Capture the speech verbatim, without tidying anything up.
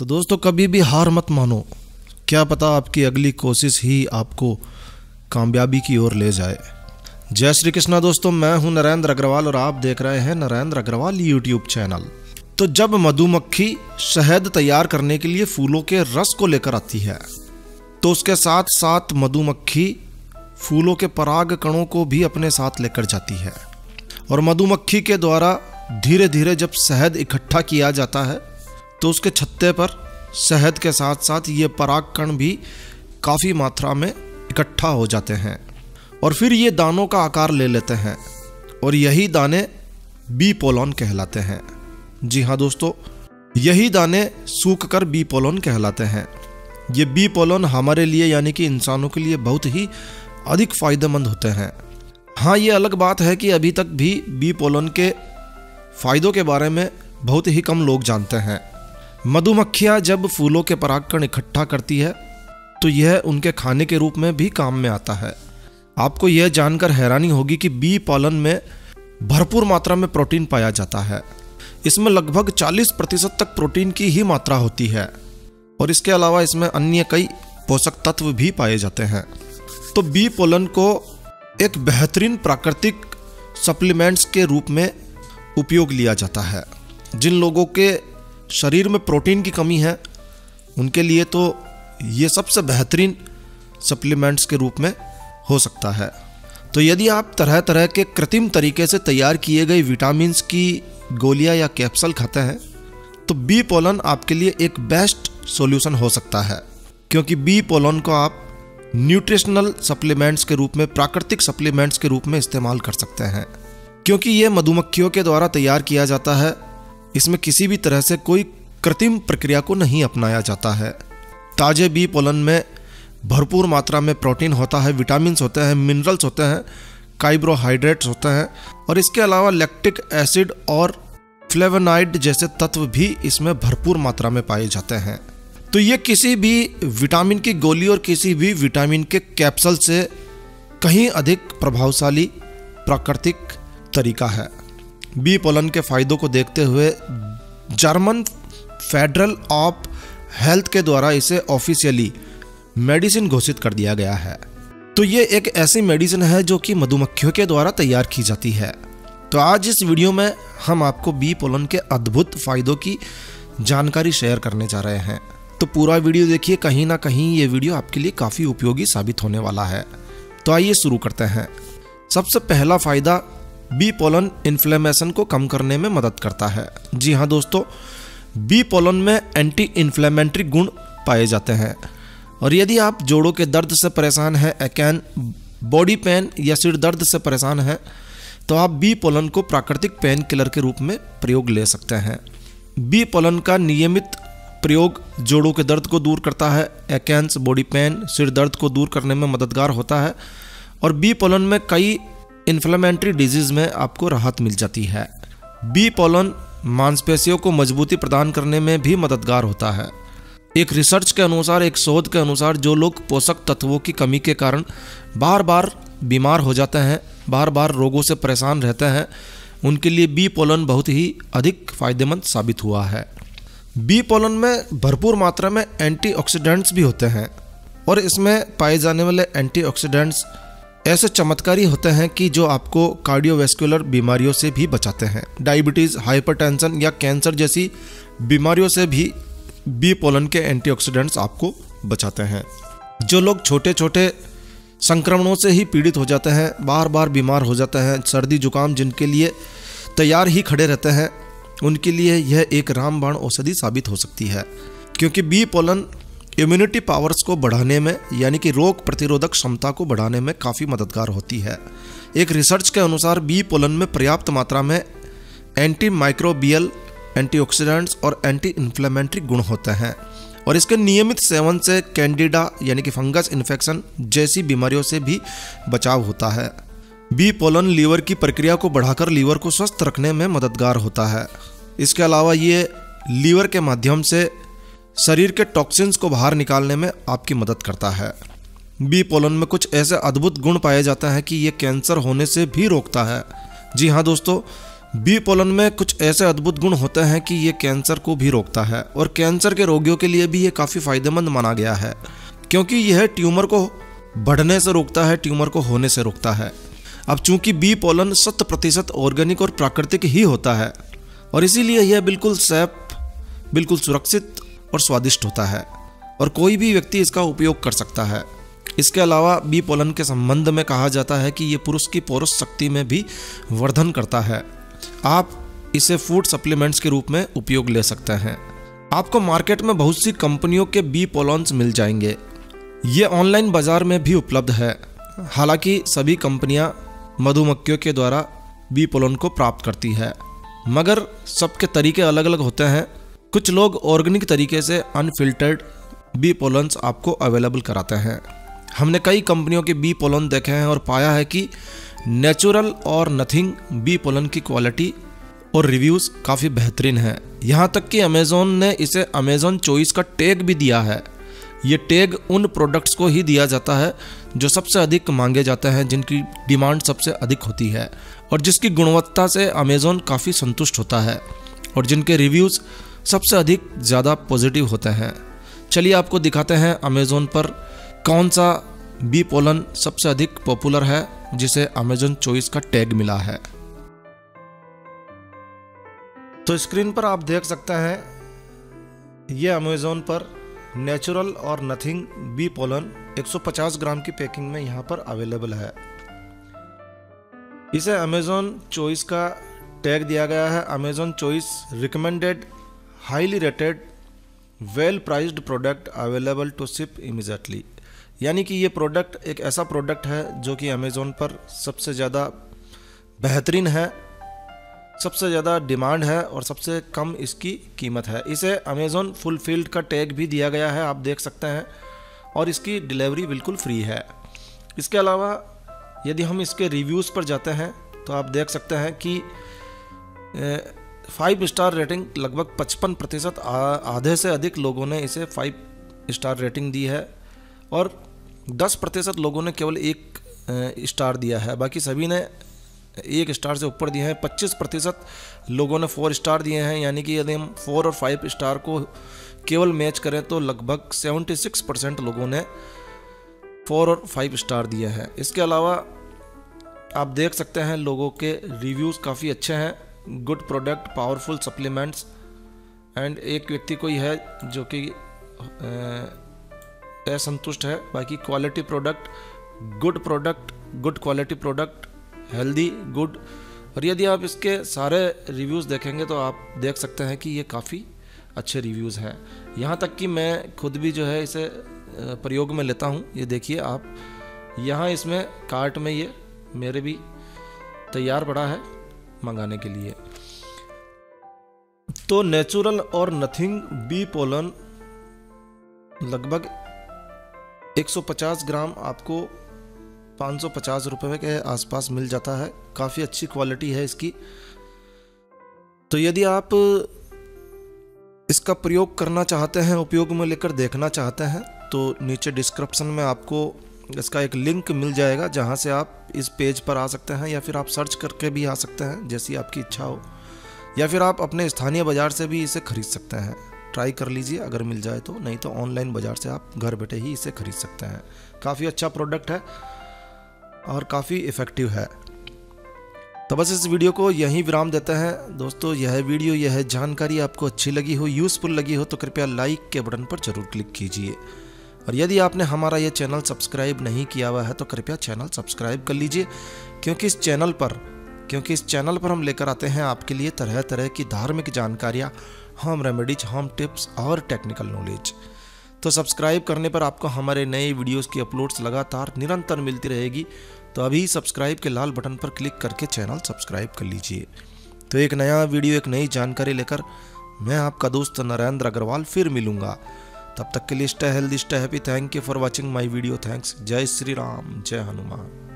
तो दोस्तों कभी भी हार मत मानो, क्या पता आपकी अगली कोशिश ही आपको कामयाबी की ओर ले जाए। जय श्री कृष्णा दोस्तों, मैं हूं नरेंद्र अग्रवाल और आप देख रहे हैं नरेंद्र अग्रवाल यूट्यूब चैनल। तो जब मधुमक्खी शहद तैयार करने के लिए फूलों के रस को लेकर आती है तो उसके साथ साथ मधुमक्खी फूलों के पराग कणों को भी अपने साथ लेकर जाती है। और मधुमक्खी के द्वारा धीरे धीरे जब शहद इकट्ठा किया जाता है तो उसके छत्ते पर शहद के साथ साथ ये पराग कण भी काफ़ी मात्रा में इकट्ठा हो जाते हैं और फिर ये दानों का आकार ले लेते हैं और यही दाने बी पोलन कहलाते हैं। जी हाँ दोस्तों, यही दाने सूख कर बी पोलन कहलाते हैं। ये बी पोलन हमारे लिए यानी कि इंसानों के लिए बहुत ही अधिक फायदेमंद होते हैं। हाँ, ये अलग बात है कि अभी तक भी बी पोलन के फायदों के बारे में बहुत ही कम लोग जानते हैं। मधुमक्खियाँ जब फूलों के परागकण इकट्ठा करती है तो यह उनके खाने के रूप में भी काम में आता है। आपको यह जानकर हैरानी होगी कि बी पोलन में भरपूर मात्रा में प्रोटीन पाया जाता है। इसमें लगभग चालीस प्रतिशत तक प्रोटीन की ही मात्रा होती है और इसके अलावा इसमें अन्य कई पोषक तत्व भी पाए जाते हैं। तो बी पोलन को एक बेहतरीन प्राकृतिक सप्लीमेंट्स के रूप में उपयोग लिया जाता है। जिन लोगों के शरीर में प्रोटीन की कमी है उनके लिए तो ये सबसे बेहतरीन सप्लीमेंट्स के रूप में हो सकता है। तो यदि आप तरह तरह के कृत्रिम तरीके से तैयार किए गए विटामिन्स की गोलियां या कैप्सूल खाते हैं तो बी पोलन आपके लिए एक बेस्ट सॉल्यूशन हो सकता है, क्योंकि बी पोलन को आप न्यूट्रिशनल सप्लीमेंट्स के रूप में, प्राकृतिक सप्लीमेंट्स के रूप में इस्तेमाल कर सकते हैं। क्योंकि ये मधुमक्खियों के द्वारा तैयार किया जाता है, इसमें किसी भी तरह से कोई कृत्रिम प्रक्रिया को नहीं अपनाया जाता है। ताजे बी पोलन में भरपूर मात्रा में प्रोटीन होता है, विटामिन्स होते हैं, मिनरल्स होते हैं, कार्बोहाइड्रेट्स होते हैं और इसके अलावा लैक्टिक एसिड और फ्लेवोनाइड जैसे तत्व भी इसमें भरपूर मात्रा में पाए जाते हैं। तो ये किसी भी विटामिन की गोली और किसी भी विटामिन के कैप्सूल से कहीं अधिक प्रभावशाली प्राकृतिक तरीका है। बी पोलन के फायदों को देखते हुए जर्मन फेडरल ऑफ हेल्थ के द्वारा इसे ऑफिशियली मेडिसिन घोषित कर दिया गया है। तो ये एक ऐसी मेडिसिन है जो कि मधुमक्खियों के द्वारा तैयार की जाती है। तो आज इस वीडियो में हम आपको बी पोलन के अद्भुत फायदों की जानकारी शेयर करने जा रहे हैं। तो पूरा वीडियो देखिए, कहीं ना कहीं ये वीडियो आपके लिए काफ़ी उपयोगी साबित होने वाला है। तो आइए शुरू करते हैं। सबसे पहला फायदा, बी पोलन इन्फ्लेमेशन को कम करने में मदद करता है। जी हाँ दोस्तों, बी पोलन में एंटी इन्फ्लेमेटरी गुण पाए जाते हैं और यदि आप जोड़ों के दर्द से परेशान हैं, एकैन, बॉडी पेन या सिर दर्द से परेशान हैं तो आप बी पोलन को प्राकृतिक पेन किलर के रूप में प्रयोग ले सकते हैं। बी पोलन का नियमित प्रयोग जोड़ों के दर्द को दूर करता है, एकैन्स, बॉडी पेन, सिर दर्द को दूर करने में मददगार होता है और बी पोलन में कई इन्फ्लेमेटरी डिजीज में आपको राहत मिल जाती है। बी पोलन मांसपेशियों को मजबूती प्रदान करने में भी मददगार होता है। एक रिसर्च के अनुसार, एक शोध के अनुसार, जो लोग पोषक तत्वों की कमी के कारण बार बार बीमार हो जाते हैं, बार बार रोगों से परेशान रहते हैं, उनके लिए बी पोलन बहुत ही अधिक फायदेमंद साबित हुआ है। बी पोलन में भरपूर मात्रा में एंटीऑक्सीडेंट्स भी होते हैं और इसमें पाए जाने वाले एंटीऑक्सीडेंट्स ऐसे चमत्कारी होते हैं कि जो आपको कार्डियोवैस्कुलर बीमारियों से भी बचाते हैं। डायबिटीज़, हाइपरटेंशन या कैंसर जैसी बीमारियों से भी बी पोलन के एंटीऑक्सीडेंट्स आपको बचाते हैं। जो लोग छोटे छोटे संक्रमणों से ही पीड़ित हो जाते हैं, बार बार बीमार हो जाते हैं, सर्दी जुकाम जिनके लिए तैयार ही खड़े रहते हैं, उनके लिए यह एक रामबाण औषधि साबित हो सकती है। क्योंकि बी पोलन इम्यूनिटी पावर्स को बढ़ाने में यानी कि रोग प्रतिरोधक क्षमता को बढ़ाने में काफ़ी मददगार होती है। एक रिसर्च के अनुसार बी पोलन में पर्याप्त मात्रा में एंटी माइक्रोबियल, एंटीऑक्सीडेंट्स और एंटी इन्फ्लेमेटरी गुण होते हैं और इसके नियमित सेवन से कैंडिडा यानी कि फंगस इन्फेक्शन जैसी बीमारियों से भी बचाव होता है। बी पोलन लीवर की प्रक्रिया को बढ़ाकर लीवर को स्वस्थ रखने में मददगार होता है। इसके अलावा ये लीवर के माध्यम से शरीर के टॉक्सिन्स को बाहर निकालने में आपकी मदद करता है। बी पोलन में कुछ ऐसे अद्भुत गुण पाए जाते हैं कि ये कैंसर होने से भी रोकता है। जी हाँ दोस्तों, बी पोलन में कुछ ऐसे अद्भुत गुण होते हैं कि ये कैंसर को भी रोकता है और कैंसर के रोगियों के लिए भी ये काफ़ी फायदेमंद माना गया है, क्योंकि यह ट्यूमर को बढ़ने से रोकता है, ट्यूमर को होने से रोकता है। अब चूंकि बी पोलन शत प्रतिशत ऑर्गेनिक और प्राकृतिक ही होता है और इसीलिए यह बिल्कुल सेफ, बिल्कुल सुरक्षित और स्वादिष्ट होता है और कोई भी व्यक्ति इसका उपयोग कर सकता है। इसके अलावा बी पोलन के संबंध में कहा जाता है कि ये पुरुष की पौरुष शक्ति में भी वर्धन करता है। आप इसे फूड सप्लीमेंट्स के रूप में उपयोग ले सकते हैं। आपको मार्केट में बहुत सी कंपनियों के बी पोलन्स मिल जाएंगे। ये ऑनलाइन बाजार में भी उपलब्ध है। हालांकि सभी कंपनियां मधुमक्खियों के द्वारा बी पोलन को प्राप्त करती है, मगर सबके तरीके अलग अलग होते हैं। कुछ लोग ऑर्गेनिक तरीके से अनफिल्टर्ड बी पोलन्स आपको अवेलेबल कराते हैं। हमने कई कंपनियों के बी पोलन देखे हैं और पाया है कि नेचुरल और नथिंग बी पोलन की क्वालिटी और रिव्यूज़ काफ़ी बेहतरीन है। यहाँ तक कि अमेज़ॉन ने इसे अमेज़ॉन चॉइस का टैग भी दिया है। ये टैग उन प्रोडक्ट्स को ही दिया जाता है जो सबसे अधिक मांगे जाते हैं, जिनकी डिमांड सबसे अधिक होती है और जिसकी गुणवत्ता से अमेज़ॉन काफ़ी संतुष्ट होता है और जिनके रिव्यूज़ सबसे अधिक ज़्यादा पॉजिटिव होते हैं। चलिए आपको दिखाते हैं अमेज़ॉन पर कौन सा बी पोलन सबसे अधिक पॉपुलर है जिसे अमेज़ॉन चॉइस का टैग मिला है। तो स्क्रीन पर आप देख सकते हैं ये अमेज़ॉन पर नेचुरल और नथिंग बी पोलन एक सौ पचास ग्राम की पैकिंग में यहाँ पर अवेलेबल है। इसे अमेज़ॉन चॉइस का टैग दिया गया है। Amazon choice recommended highly rated well priced product available to ship immediately, यानी कि ये प्रोडक्ट एक ऐसा प्रोडक्ट है जो कि अमेज़ॉन पर सबसे ज़्यादा बेहतरीन है, सबसे ज़्यादा डिमांड है और सबसे कम इसकी कीमत है। इसे अमेज़ॉन फुलफिल्ड का टैग भी दिया गया है, आप देख सकते हैं, और इसकी डिलीवरी बिल्कुल फ्री है। इसके अलावा यदि हम इसके रिव्यूज़ पर जाते हैं तो आप देख सकते हैं कि फाइव स्टार रेटिंग लगभग पचपन प्रतिशत आधे से अधिक लोगों ने इसे फाइव स्टार रेटिंग दी है और दस प्रतिशत लोगों ने केवल एक स्टार दिया है, बाकी सभी ने एक स्टार से ऊपर दिए हैं। पच्चीस प्रतिशत लोगों ने फोर स्टार दिए हैं, यानी कि यदि हम फोर और फाइव स्टार को केवल मैच करें तो लगभग छिहत्तर परसेंट लोगों ने फोर और फाइव स्टार दिए हैं। इसके अलावा आप देख सकते हैं लोगों के रिव्यूज़ काफ़ी अच्छे हैं। Good product, powerful supplements and एक व्यक्ति कोई है जो कि असंतुष्ट है। बाकी quality product, good product, good quality product, healthy, good. और यदि आप इसके सारे रिव्यूज़ देखेंगे तो आप देख सकते हैं कि ये काफ़ी अच्छे रिव्यूज़ हैं। यहाँ तक कि मैं खुद भी जो है इसे प्रयोग में लेता हूँ। ये देखिए आप, यहाँ इसमें कार्ट में ये मेरे भी तैयार पड़ा है मंगाने के लिए। तो नेचुरल और नथिंग बी पोलन लगभग एक सौ पचास ग्राम आपको पाँच सौ पचास रुपये के आसपास मिल जाता है। काफ़ी अच्छी क्वालिटी है इसकी। तो यदि आप इसका प्रयोग करना चाहते हैं, उपयोग में लेकर देखना चाहते हैं, तो नीचे डिस्क्रिप्शन में आपको इसका एक लिंक मिल जाएगा जहां से आप इस पेज पर आ सकते हैं, या फिर आप सर्च करके भी आ सकते हैं जैसी आपकी इच्छा हो, या फिर आप अपने स्थानीय बाज़ार से भी इसे खरीद सकते हैं। ट्राई कर लीजिए अगर मिल जाए तो, नहीं तो ऑनलाइन बाज़ार से आप घर बैठे ही इसे खरीद सकते हैं। काफ़ी अच्छा प्रोडक्ट है और काफ़ी इफ़ेक्टिव है। तो बस इस वीडियो को यहीं विराम देते हैं दोस्तों। यह वीडियो, यह जानकारी आपको अच्छी लगी हो, यूज़फुल लगी हो तो कृपया लाइक के बटन पर ज़रूर क्लिक कीजिए। और यदि आपने हमारा ये चैनल सब्सक्राइब नहीं किया हुआ है तो कृपया चैनल सब्सक्राइब कर लीजिए, क्योंकि इस चैनल पर क्योंकि इस चैनल पर हम लेकर आते हैं आपके लिए तरह तरह की धार्मिक जानकारियाँ, होम रेमेडीज, होम टिप्स और टेक्निकल नॉलेज। तो सब्सक्राइब करने पर आपको हमारे नए वीडियोस की अपलोड्स लगातार निरंतर मिलती रहेगी। तो अभी सब्सक्राइब के लाल बटन पर क्लिक करके चैनल सब्सक्राइब कर लीजिए। तो एक नया वीडियो, एक नई जानकारी लेकर मैं आपका दोस्त नरेंद्र अग्रवाल फिर मिलूंगा। तब तक के लिए stay healthy, stay happy. Thank you for watching my video. Thanks. जय श्री राम, जय हनुमान।